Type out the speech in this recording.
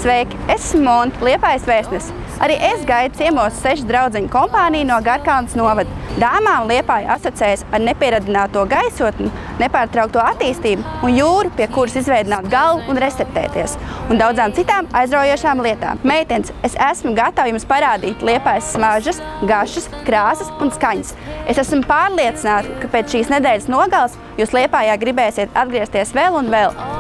Sveiki, es esmu Monta, Liepājas vēstnese. Arī es gaidu ciemos 6 draudzeņu kompāniju no Garkalnes novada. Dāmām Liepāja asociējas ar nepieradināto gaisotni, nepārtraukto attīstību un jūru, pie kuras izveidināt galvu un receptēties, un daudzām citām aizraujošām lietām. Meitenes, es esmu gatava jums parādīt Liepājas smaržas, garšas, krāsas un skaņas. Es esmu pārliecināta, ka pēc šīs nedēļas nogales jūs Liepājā gribēsiet atgriezties vēl un vēl.